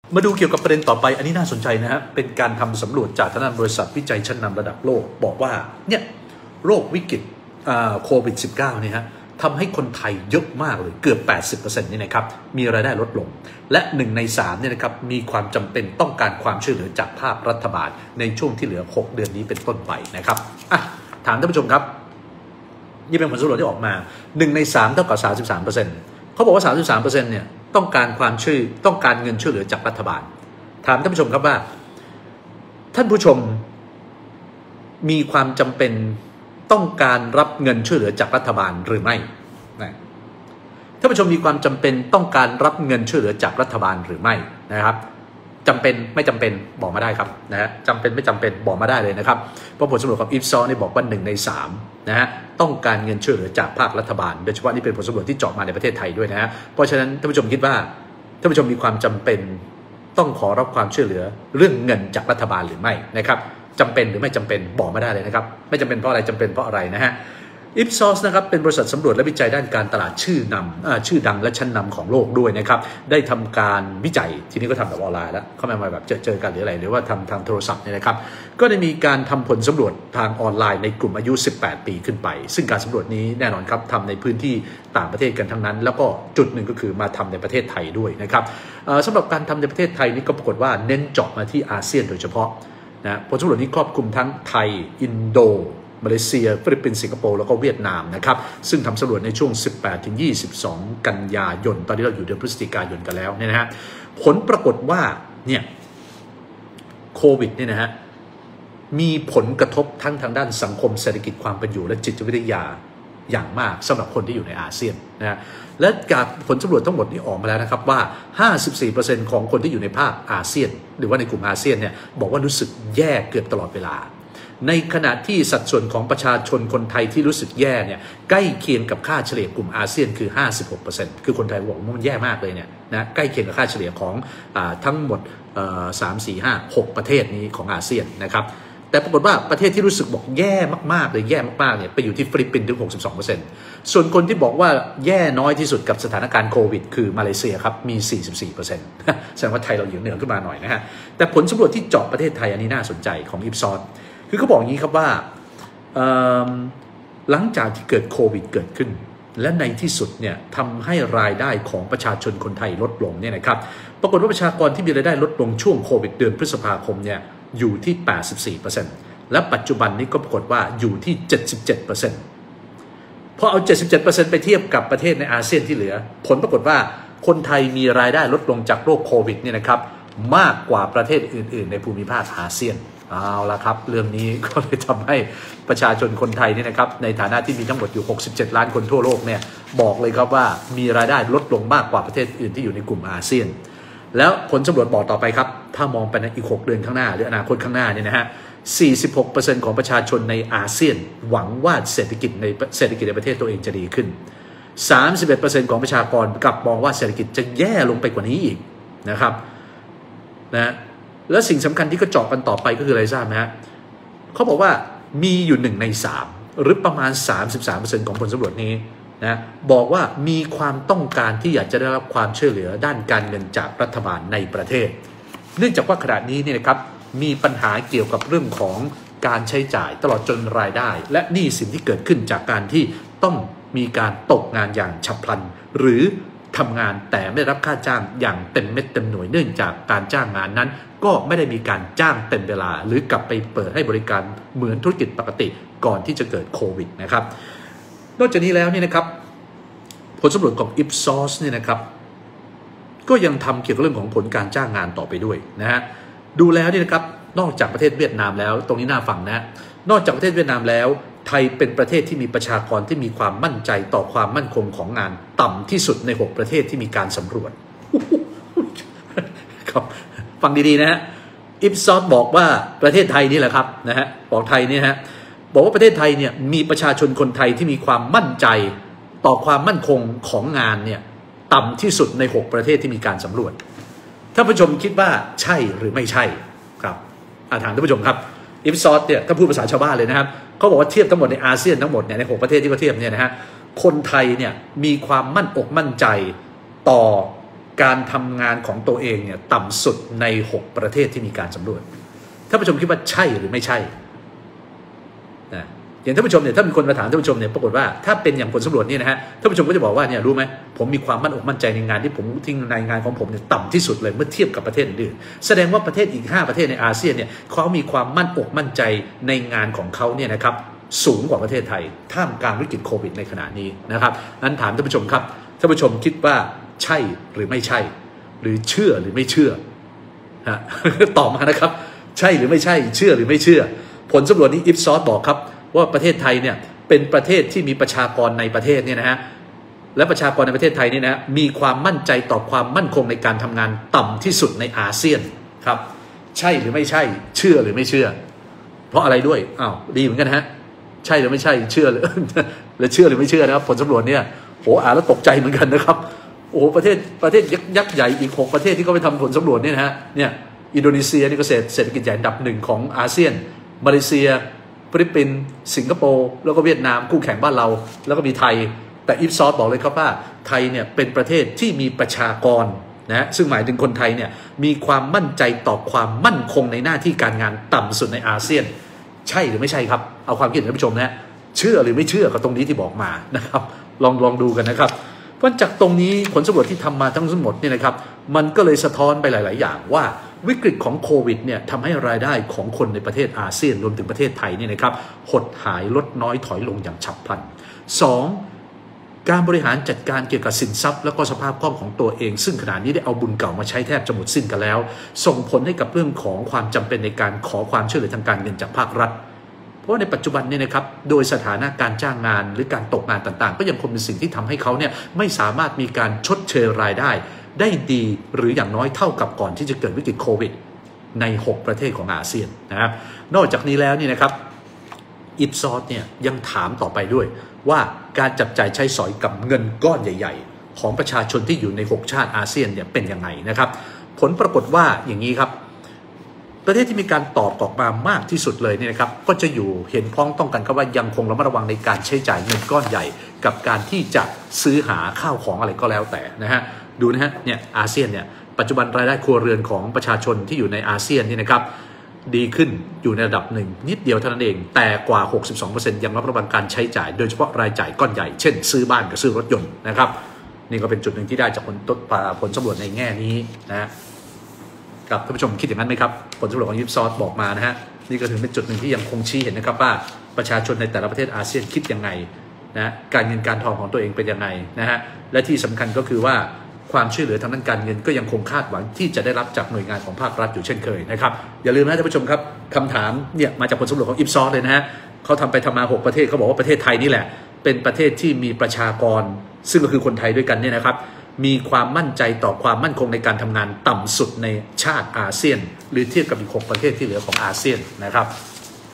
มาดูเกี่ยวกับประเด็นต่อไปอันนี้น่าสนใจนะฮะเป็นการทำสำรวจจากทางด้านบริษัทวิจัยชั้นนำระดับโลกบอกว่าเนี่ยโรควิกฤตโควิด -19 เนี่ยฮะทำให้คนไทยเยอะมากเลยเกือบ 80% นี่นะครับมีรายได้ลดลงและ1 ใน 3เนี่ยนะครับมีความจำเป็นต้องการความช่วยเหลือจากภาครัฐบาลในช่วงที่เหลือ6เดือนนี้เป็นต้นไปนะครับถามท่านผู้ชมครับนี่เป็นผลสำรวจที่ออกมา1 ใน 3เท่ากับ 33% เขาบอกว่า 33% เนี่ยต้องการเงินช่วยเหลือจากรัฐบาลถามท่านผู้ชมครับว่าท่านผู้ชมมีความจำเป็นต้องการรับเงินช่วยเหลือจากรัฐบาลหรือไม่ท่านผู้ชมมีความจำเป็นต้องการรับเงินช่วยเหลือจากรัฐบาลหรือไม่นะครับจำเป็นไม่จำเป็นบอกมาได้ครับนะฮะจำเป็นไม่จำเป็นบอกมาได้เลยนะครับเพราะผลสำรวจของอิฟซอนี่บอกว่า1 ใน 3นะฮะต้องการเงินช่วยเหลือจากภาครัฐบาลโดยเฉพาะนี่เป็นผลสำรวจที่เจาะมาในประเทศไทยด้วยนะฮะเพราะฉะนั้นท่านผู้ชมคิดว่าท่านผู้ชมมีความจำเป็นต้องขอรับความช่วยเหลือเรื่องเงินจากรัฐบาลหรือไม่นะครับจำเป็นหรือไม่จำเป็นบอกไม่ได้เลยนะครับไม่จำเป็นเพราะอะไรจำเป็นเพราะอะไรนะฮะIpsos นะครับเป็นบริษัทสำรวจและวิจัยด้านการตลาดชื่อดังและชั้นนำของโลกด้วยนะครับได้ทำการวิจัยทีนี้ก็ทำแบบออนไลน์แล้วเข้ามาแบบเจอกันหรืออะไรหรือว่าทำทางโทรศัพท์เนี่ยนะครับก็ได้มีการทำผลสำรวจทางออนไลน์ในกลุ่มอายุ18 ปีขึ้นไปซึ่งการสำรวจนี้แน่นอนครับทำในพื้นที่ต่างประเทศกันทั้งนั้นแล้วก็จุดหนึ่งก็คือมาทำในประเทศไทยด้วยนะครับสำหรับการทำในประเทศไทยนี่ก็ปรากฏว่าเน้นเจาะมาที่อาเซียนโดยเฉพาะนะผลสำรวจนี้ครอบคลุมทั้งไทยอินโดมาเลเซียฟิลิปปินส์สิงคโปร์แล้วก็เวียดนามนะครับซึ่งทำสำรวจในช่วง 18-22 กันยายนตอนนี้เราอยู่เดือนพฤศจิกายนกันแล้วเนี่ยนะฮะผลปรากฏว่าเนี่ยโควิดเนี่ยนะฮะมีผลกระทบทั้งทางด้านสังคมเศรษฐกิจความเป็นอยู่และจิตวิทยาอย่างมากสำหรับคนที่อยู่ในอาเซียนนะฮะและจากผลสำรวจทั้งหมดนี้ออกมาแล้วนะครับว่า 54% ของคนที่อยู่ในภาคอาเซียนหรือว่าในกลุ่มอาเซียนเนี่ยบอกว่ารู้สึกแย่เกือบตลอดเวลาในขณะที่สัดส่วนของประชาชนคนไทยที่รู้สึกแย่เนี่ยใกล้เคียงกับค่าเฉลี่ยกลุ่มอาเซียนคือ 56% คือคนไทยบอกว่ามันแย่มากเลยเนี่ยนะใกล้เคียงกับค่าเฉลี่ยของทั้งหมด3 4 5 6 ประเทศนี้ของอาเซียนนะครับแต่ปรากฏว่าประเทศที่รู้สึกบอกแย่มากๆเลยแย่มากๆเนี่ยไปอยู่ที่ฟิลิปปินส์ถึง 62% ส่วนคนที่บอกว่าแย่น้อยที่สุดกับสถานการณ์โควิดคือมาเลเซียครับมี 44% แสดงว่าไทยเราอยู่เหนือขึ้นมาหน่อยนะฮะแต่ผลสำรวจที่เจาะประเทศไทยอันนี้น่าสนใจของอิปซอสคือเขาบอกอย่างนี้ครับว่าหลังจากที่เกิดโควิดเกิดขึ้นและในที่สุดเนี่ยทำให้รายได้ของประชาชนคนไทยลดลงเนี่ยนะครับปรากฏว่าประชากรที่มีรายได้ลดลงช่วงโควิดเดือนพฤษภาคมเนี่ยอยู่ที่ 84% และปัจจุบันนี้ก็ปรากฏว่าอยู่ที่ 77% พอเอา 77% ไปเทียบกับประเทศในอาเซียนที่เหลือผลปรากฏว่าคนไทยมีรายได้ลดลงจากโรคโควิดเนี่ยนะครับมากกว่าประเทศอื่นๆในภูมิภาคอาเซียนเอาละครับเรื่องนี้ก็เลยทำให้ประชาชนคนไทยนี่นะครับในฐานะที่มีทั้งหมดอยู่67 ล้านคนทั่วโลกเนี่ยบอกเลยครับว่ามีรายได้ลดลงมากกว่าประเทศอื่นที่อยู่ในกลุ่มอาเซียนแล้วผลสำรวจบอกต่อไปครับถ้ามองไปในอีก6 เดือนข้างหน้าหรืออนาคตข้างหน้าเนี่ยนะฮะ 46% ของประชาชนในอาเซียนหวังว่าเศรษฐกิจในประเทศตัวเองจะดีขึ้น 31% ของประชากรกลับมองว่าเศรษฐกิจจะแย่ลงไปกว่านี้อีกนะครับนะและสิ่งสำคัญที่ก็เจาะกันต่อไปก็คืออะไรทราบไหมฮะเขาบอกว่ามีอยู่1 ใน 3หรือประมาณ 33% ของผลสำรวจนี้นะบอกว่ามีความต้องการที่อยากจะได้รับความช่วยเหลือด้านการเงินจากรัฐบาลในประเทศเนื่องจากว่าขณะนี้เนี่ยนะครับมีปัญหาเกี่ยวกับเรื่องของการใช้จ่ายตลอดจนรายได้และหนี้สินที่เกิดขึ้นจากการที่ต้องมีการตกงานอย่างฉับพลันหรือทำงานแต่ไม่ได้รับค่าจ้างอย่างเต็มเม็ดเต็มหน่วยเนื่องจากการจ้างงานนั้นก็ไม่ได้มีการจ้างเต็มเวลาหรือกลับไปเปิดให้บริการเหมือนธุรกิจปกติก่อนที่จะเกิดโควิดนะครับนอกจากนี้แล้วนี่นะครับผลสำรวจของ Ipsos เนี่ยนะครับก็ยังทำเกี่ยวกับเรื่องของผลการจ้างงานต่อไปด้วยนะฮะดูแล้วนี่นะครับนอกจากประเทศเวียดนามแล้วตรงนี้น่าฟังนะนอกจากประเทศเวียดนามแล้วไทยเป็นประเทศที่มีประชากรที่มีความมั่นใจต่อความมั่นคงของงานต่ำที่สุดใน6 ประเทศที่มีการสำรวจครับฟังดีๆนะฮะอิปซอสบอกว่าประเทศไทยนี่แหละครับนะฮะบอกไทยนี่ฮะบอกว่าประเทศไทยเนี่ยมีประชาชนคนไทยที่มีความมั่นใจต่อความมั่นคงของงานเนี่ยต่ำที่สุดใน6 ประเทศที่มีการสำรวจท่านผู้ชมคิดว่าใช่หรือไม่ใช่ครับถามท่านผู้ชมครับอิปซอสเนี่ยถ้าพูดภาษาชาวบ้านเลยนะครับเขาบอกว่าเทียบทั้งหมดในอาเซียนทั้งหมดเนี่ยใน6 ประเทศที่เขาเทียบเนี่ยนะฮะคนไทยเนี่ยมีความมั่นอกมั่นใจต่อการทำงานของตัวเองเนี่ยต่ำสุดใน6ประเทศที่มีการสำรวจท่านผู้ชมคิดว่าใช่หรือไม่ใช่นะอย่างท่านผู้ชมเนี่ยถ้ามีคนมาถามท่านผู้ชมเนี่ยปรากฏว่าถ้าเป็นอย่างผลสำรวจนี่นะฮะท่านผู้ชมก็จะบอกว่าเนี่ยรู้ไหมผมมีความมั่นอกมั่นใจในงานที่ผมทิ้งในงานของผมเนี่ยต่ำที่สุดเลยเมื่อเทียบกับประเทศอื่นแสดงว่าประเทศอีก5ประเทศในอาเซียนเนี่ยเขามีความมั่นอกมั่นใจในงานของเขาเนี่ยนะครับสูงกว่าประเทศไทยท่ามกลางวิกฤตโควิดในขณะนี้นะครับนั้นถามท่านผู้ชมครับท่านผู้ชมคิดว่าใช่หรือไม่ใช่หรือเชื่อหรือไม่เชื่อตอบมานะครับใช่หรือไม่ใช่เชื่อหรือไม่เชื่อผลสำรวจนี้อิฟซอสบอกครับว่าประเทศไทยเนี่ยเป็นประเทศที่มีประชากรในประเทศเนี่ยนะฮะและประชากรในประเทศไทยนี่นะมีความมั่นใจต่อความมั่นคงในการทำงานต่ำที่สุดในอาเซียนครับใช่หรือไม่ใช่เชื่อหรือไม่เชื่อเพราะอะไรด้วยอ้าวดีเหมือนกันฮะใช่หรือไม่ใช่เชื่อหรือเชื่อหรือไม่เชื่อนะครับผลสำรวจเนี่ยโอ้อ่านแล้วตกใจเหมือนกันนะครับโอ้ประเทศยักษ์ใหญ่อีก6ประเทศที่เขาไปทำผลสำรวจเนี่ยนะฮะเนี่ยอินโดนีเซียนี่ก็เศรษฐกิจใหญ่อันดับ1ของอาเซียนมาเลเซียฟิลิปปินส์สิงคโปร์แล้วก็เวียดนามคู่แข่งบ้านเราแล้วก็มีไทยแต่อิฟซอสบอกเลยครับว่าไทยเนี่ยเป็นประเทศที่มีประชากรนะซึ่งหมายถึงคนไทยเนี่ยมีความมั่นใจต่อความมั่นคงในหน้าที่การงานต่ำสุดในอาเซียนใช่หรือไม่ใช่ครับเอาความคิดเห็นท่านผู้ชมนะเชื่อหรือไม่เชื่อก็ตรงนี้ที่บอกมานะครับลองดูกันนะครับเพราะจากตรงนี้ผลสำรวจที่ทำมาทั้งหมดเนี่ยนะครับมันก็เลยสะท้อนไปหลายๆอย่างว่าวิกฤตของโควิดเนี่ยทำให้รายได้ของคนในประเทศอาเซียนรวมถึงประเทศไทยเนี่ยนะครับหดหายลดน้อยถอยลงอย่างฉับพลัน 2. การบริหารจัดการเกี่ยวกับสินทรัพย์และก็สภาพคล่องของตัวเองซึ่งขณะนี้ได้เอาบุญเก่ามาใช้แทบจะหมดสิ้นกันแล้วส่งผลให้กับเรื่องของความจำเป็นในการขอความช่วยเหลือทางการเงินจากภาครัฐเพราะในปัจจุบันเนี่ยนะครับโดยสถานะการจ้างงานหรือการตกงานต่างๆก็ยังคงเป็นสิ่งที่ทำให้เขาเนี่ยไม่สามารถมีการชดเชยรายได้ดีหรืออย่างน้อยเท่ากับก่อนที่จะเกิดวิกฤตโควิดใน6ประเทศของอาเซียนนะครับนอกจากนี้แล้วนี่นะครับอิฟซอสเนี่ยยังถามต่อไปด้วยว่าการจับจ่ายใช้สอยกับเงินก้อนใหญ่ๆของประชาชนที่อยู่ใน6ชาติอาเซียนเนี่ยเป็นยังไงนะครับผลปรากฏว่าอย่างนี้ครับประเทศที่มีการตอบออกมามากที่สุดเลยเนี่ยนะครับก็จะอยู่เห็นพ้องต้องกันครับว่ายังคงระมัดระวังในการใช้จ่ายเงินก้อนใหญ่กับการที่จะซื้อหาข้าวของอะไรก็แล้วแต่นะฮะดูนะฮะเนี่ยอาเซียนเนี่ยปัจจุบันรายได้ครัวเรือนของประชาชนที่อยู่ในอาเซียนนี่นะครับดีขึ้นอยู่ในระดับหนึ่งนิดเดียวเท่านั้นเองแต่กว่า 62% ยังรับระวังการใช้จ่ายโดยเฉพาะรายจ่ายก้อนใหญ่เช่นซื้อบ้านกับซื้อรถยนต์นะครับนี่ก็เป็นจุดหนึ่งที่ได้จากผลสำรวจในแง่นี้นะกับท่านผู้ชมคิดอย่างนั้นไหมครับผลสำรวจของยิปซอสบอกมานะฮะนี่ก็ถือเป็นจุดหนึ่งที่ยังคงชี้เห็นนะครับว่าประชาชนในแต่ละประเทศอาเซียนคิดยังไงนะการเงินการทองของตัวเองเป็นยังไงนะฮะและที่สำคัญก็คือว่าความช่วยเหลือทางด้านการเงินก็ยังคงคาดหวังที่จะได้รับจากหน่วยงานของภาครัฐอยู่เช่นเคยนะครับอย่าลืมนะท่านผู้ชมครับคำถามเนี่ยมาจากผลสำรวจของอิฟซอสเลยนะฮะเขาทำไปทำมา6ประเทศเขาบอกว่าประเทศไทยนี่แหละเป็นประเทศที่มีประชากรซึ่งก็คือคนไทยด้วยกันเนี่ยนะครับมีความมั่นใจต่อความมั่นคงในการทำงานต่ำสุดในชาติอาเซียนหรือเทียบกับอีก6ประเทศที่เหลือของอาเซียนนะครับ